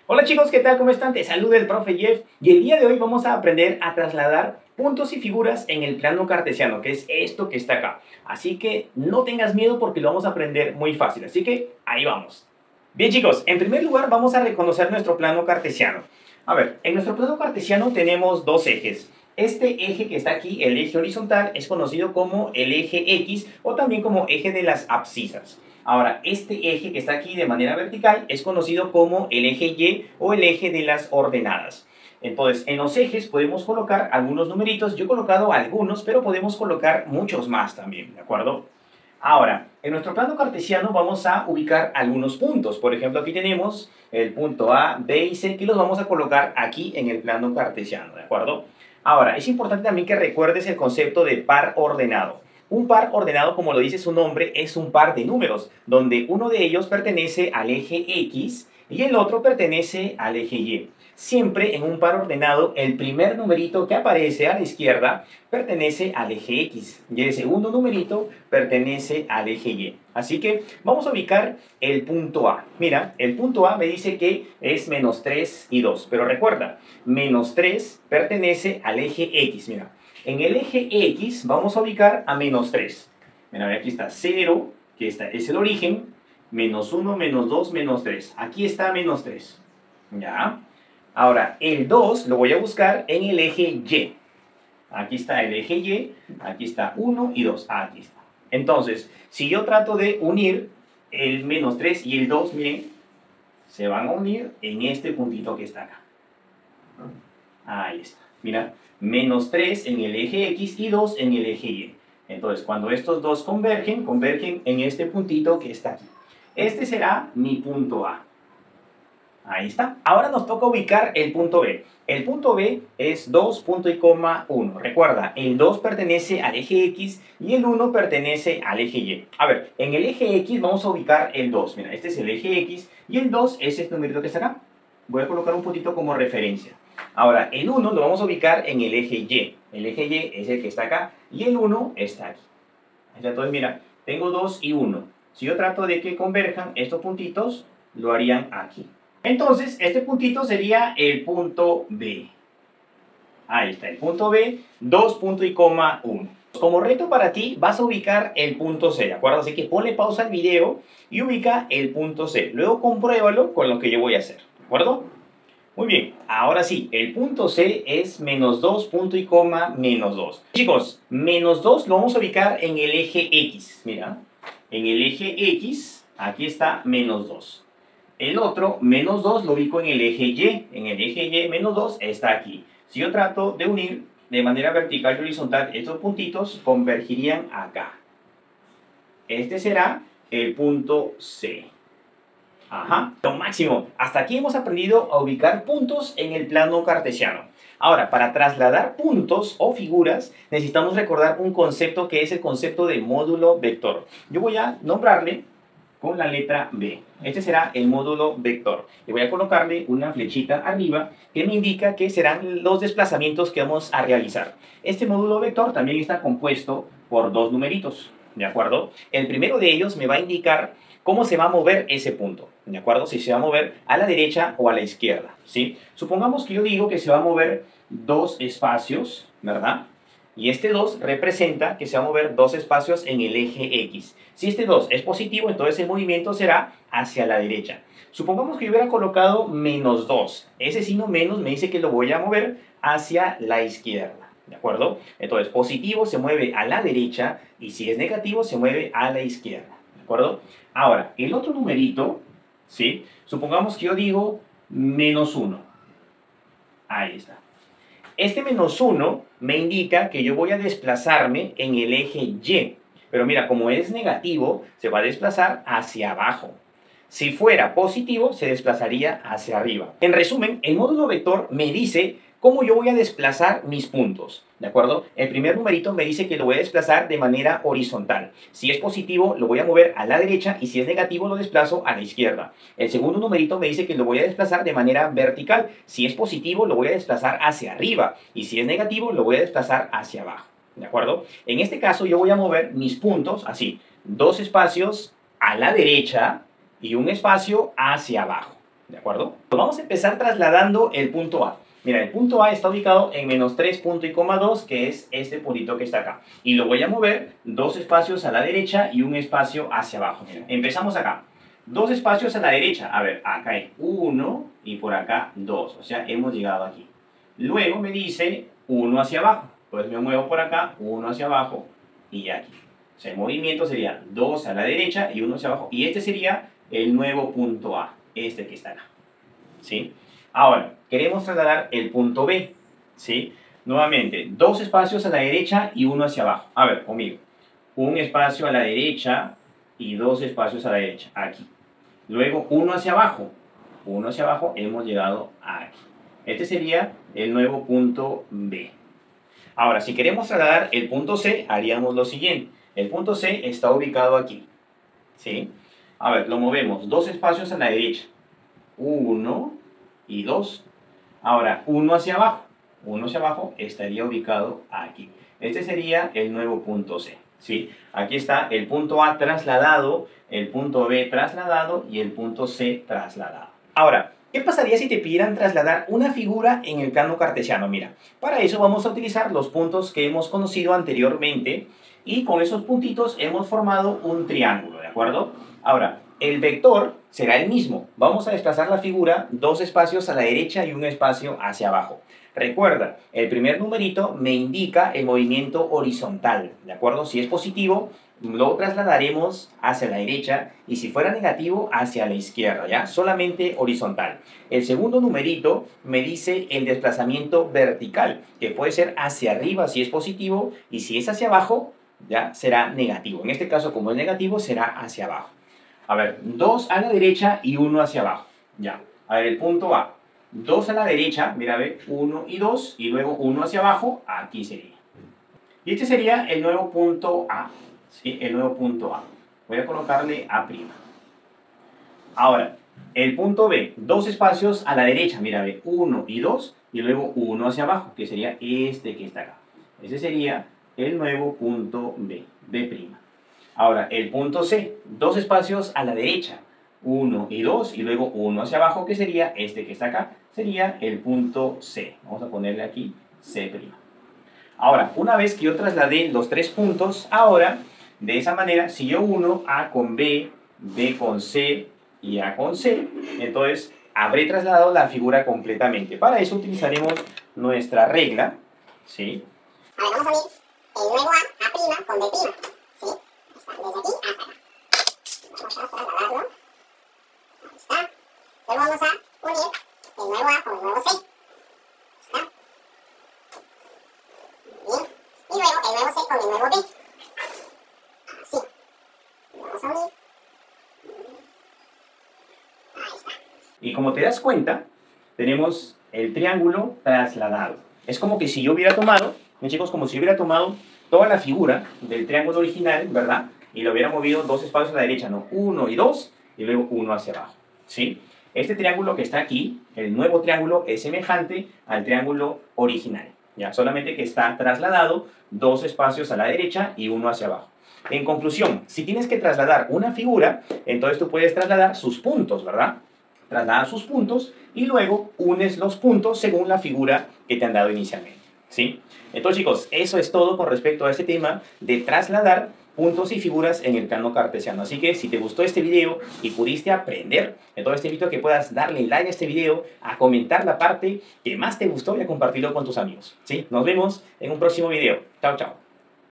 Hola chicos, ¿qué tal? ¿Cómo están? Te saluda el profe Jeff y el día de hoy vamos a aprender a trasladar puntos y figuras en el plano cartesiano, que es esto que está acá. Así que no tengas miedo porque lo vamos a aprender muy fácil, así que ahí vamos. Bien chicos, en primer lugar vamos a reconocer nuestro plano cartesiano. A ver, en nuestro plano cartesiano tenemos dos ejes. Este eje que está aquí, el eje horizontal, es conocido como el eje X o también como eje de las abscisas. Ahora, este eje que está aquí de manera vertical es conocido como el eje Y o el eje de las ordenadas. Entonces, en los ejes podemos colocar algunos numeritos. Yo he colocado algunos, pero podemos colocar muchos más también, ¿de acuerdo? Ahora, en nuestro plano cartesiano vamos a ubicar algunos puntos. Por ejemplo, aquí tenemos el punto A, B y C, que los vamos a colocar aquí en el plano cartesiano, ¿de acuerdo? Ahora, es importante también que recuerdes el concepto de par ordenado. Un par ordenado, como lo dice su nombre, es un par de números, donde uno de ellos pertenece al eje X y el otro pertenece al eje Y. Siempre en un par ordenado, el primer numerito que aparece a la izquierda pertenece al eje X y el segundo numerito pertenece al eje Y. Así que vamos a ubicar el punto A. Mira, el punto A me dice que es menos 3 y 2, pero recuerda, menos 3 pertenece al eje X. Mira, en el eje X vamos a ubicar a menos 3. Mira, aquí está 0, que es el origen, menos 1, menos 2, menos 3. Aquí está menos 3. ¿Ya? Ahora, el 2 lo voy a buscar en el eje Y. Aquí está el eje Y, aquí está 1 y 2. Aquí está. Entonces, si yo trato de unir el menos 3 y el 2, miren, se van a unir en este puntito que está acá. Ahí está. Mira, menos 3 en el eje X y 2 en el eje Y. Entonces, cuando estos dos convergen en este puntito que está aquí. Este será mi punto A. Ahí está. Ahora nos toca ubicar el punto B. El punto B es 2, punto y coma 1. Recuerda, el 2 pertenece al eje X y el 1 pertenece al eje Y. A ver, en el eje X vamos a ubicar el 2. Mira, este es el eje X y el 2 es este numerito que está acá. Voy a colocar un puntito como referencia. Ahora, el 1 lo vamos a ubicar en el eje Y. El eje Y es el que está acá y el 1 está aquí. Entonces, mira, tengo 2 y 1. Si yo trato de que converjan estos puntitos, lo harían aquí. Entonces, este puntito sería el punto B. Ahí está, el punto B, 2, punto y coma 1. Como reto para ti, vas a ubicar el punto C, ¿de acuerdo? Así que ponle pausa al video y ubica el punto C. Luego compruébalo con lo que yo voy a hacer, ¿de acuerdo? Muy bien, ahora sí, el punto C es menos 2, punto y coma, menos 2. Chicos, menos 2 lo vamos a ubicar en el eje X. Mira, en el eje X, aquí está menos 2. El otro, menos 2, lo ubico en el eje Y. En el eje Y, menos 2 está aquí. Si yo trato de unir de manera vertical y horizontal estos puntitos, convergirían acá. Este será el punto C. Ajá, lo máximo. Hasta aquí hemos aprendido a ubicar puntos en el plano cartesiano. Ahora, para trasladar puntos o figuras, necesitamos recordar un concepto que es el concepto de módulo vector. Yo voy a nombrarle con la letra B. Este será el módulo vector. Y voy a colocarle una flechita arriba que me indica que serán los desplazamientos que vamos a realizar. Este módulo vector también está compuesto por dos numeritos, ¿de acuerdo? El primero de ellos me va a indicar cómo se va a mover ese punto, ¿de acuerdo? Si se va a mover a la derecha o a la izquierda, ¿sí? Supongamos que yo digo que se va a mover dos espacios, ¿verdad? Y este 2 representa que se va a mover dos espacios en el eje X. Si este 2 es positivo, entonces el movimiento será hacia la derecha. Supongamos que yo hubiera colocado menos 2. Ese signo menos me dice que lo voy a mover hacia la izquierda. ¿De acuerdo? Entonces, positivo se mueve a la derecha y si es negativo se mueve a la izquierda. ¿De acuerdo? Ahora, el otro numerito, ¿sí? Supongamos que yo digo menos 1. Ahí está. Este menos 1 me indica que yo voy a desplazarme en el eje Y. Pero mira, como es negativo, se va a desplazar hacia abajo. Si fuera positivo, se desplazaría hacia arriba. En resumen, el módulo vector me dice cómo yo voy a desplazar mis puntos, ¿de acuerdo? El primer numerito me dice que lo voy a desplazar de manera horizontal. Si es positivo, lo voy a mover a la derecha y si es negativo, lo desplazo a la izquierda. El segundo numerito me dice que lo voy a desplazar de manera vertical. Si es positivo, lo voy a desplazar hacia arriba y si es negativo, lo voy a desplazar hacia abajo, ¿de acuerdo? En este caso, yo voy a mover mis puntos así, dos espacios a la derecha y un espacio hacia abajo. ¿De acuerdo? Pues vamos a empezar trasladando el punto A. Mira, el punto A está ubicado en menos 3 punto y coma 2, que es este puntito que está acá. Y lo voy a mover 2 espacios a la derecha y un espacio hacia abajo. Mira, empezamos acá. 2 espacios a la derecha. A ver, acá hay 1 y por acá 2. O sea, hemos llegado aquí. Luego me dice 1 hacia abajo. Pues me muevo por acá, 1 hacia abajo y aquí. O sea, el movimiento sería 2 a la derecha y 1 hacia abajo. Y este sería el nuevo punto A, este que está acá. ¿Sí? Ahora, queremos trasladar el punto B. ¿Sí? Nuevamente, 2 espacios a la derecha y 1 hacia abajo. A ver, conmigo. Un espacio a la derecha y 2 espacios a la derecha, aquí. Luego, 1 hacia abajo. 1 hacia abajo, hemos llegado aquí. Este sería el nuevo punto B. Ahora, si queremos trasladar el punto C, haríamos lo siguiente. El punto C está ubicado aquí. ¿Sí? A ver, lo movemos 2 espacios a la derecha. 1 y 2. Ahora, 1 hacia abajo. 1 hacia abajo estaría ubicado aquí. Este sería el nuevo punto C. ¿Sí? Aquí está el punto A trasladado, el punto B trasladado y el punto C trasladado. Ahora, ¿qué pasaría si te pidieran trasladar una figura en el plano cartesiano? Mira, para eso vamos a utilizar los puntos que hemos conocido anteriormente y con esos puntitos hemos formado un triángulo, ¿de acuerdo? Ahora, el vector será el mismo. Vamos a desplazar la figura 2 espacios a la derecha y un espacio hacia abajo. Recuerda, el primer numerito me indica el movimiento horizontal, ¿de acuerdo? Si es positivo, lo trasladaremos hacia la derecha y si fuera negativo, hacia la izquierda, ¿ya? Solamente horizontal. El segundo numerito me dice el desplazamiento vertical, que puede ser hacia arriba si es positivo y si es hacia abajo, ya será negativo. En este caso, como es negativo, será hacia abajo. A ver, 2 a la derecha y 1 hacia abajo. Ya. A ver, el punto A. 2 a la derecha, mira, ve, 1 y 2, y luego 1 hacia abajo, aquí sería. Y este sería el nuevo punto A. ¿Sí? El nuevo punto A. Voy a colocarle A'. Ahora, el punto B. 2 espacios a la derecha, mira, ve, 1 y 2, y luego 1 hacia abajo, que sería este que está acá. Ese sería el nuevo punto B, B'. Ahora, el punto C, 2 espacios a la derecha, 1 y 2, y luego 1 hacia abajo, que sería este que está acá, sería el punto C. Vamos a ponerle aquí C'. Ahora, una vez que yo trasladé los 3 puntos, ahora, de esa manera, si yo uno A con B, B con C y A con C, entonces habré trasladado la figura completamente. Para eso utilizaremos nuestra regla, ¿sí? Ahora vamos a unir el nuevo A' con B', ¿sí? Desde aquí hasta acá. Vamos a trasladarlo. Ahí está. Luego vamos a unir el nuevo A con el nuevo C. ¿Está? Bien. Y luego el nuevo C con el nuevo B. Así. Vamos a unir. Ahí está. Y como te das cuenta, tenemos el triángulo trasladado. Es como que si yo hubiera tomado, chicos, como si hubiera tomado toda la figura del triángulo original, ¿verdad? Y lo hubiera movido 2 espacios a la derecha, ¿no? 1 y 2, y luego 1 hacia abajo, ¿sí? Este triángulo que está aquí, el nuevo triángulo, es semejante al triángulo original, ¿ya? Solamente que está trasladado 2 espacios a la derecha y 1 hacia abajo. En conclusión, si tienes que trasladar una figura, entonces tú puedes trasladar sus puntos, ¿verdad? Trasladas sus puntos y luego unes los puntos según la figura que te han dado inicialmente, ¿sí? Entonces, chicos, eso es todo con respecto a este tema de trasladar puntos y figuras en el plano cartesiano. Así que si te gustó este video y pudiste aprender, entonces te invito a que puedas darle like a este video, a comentar la parte que más te gustó y a compartirlo con tus amigos, ¿sí? Nos vemos en un próximo video. Chao, chao.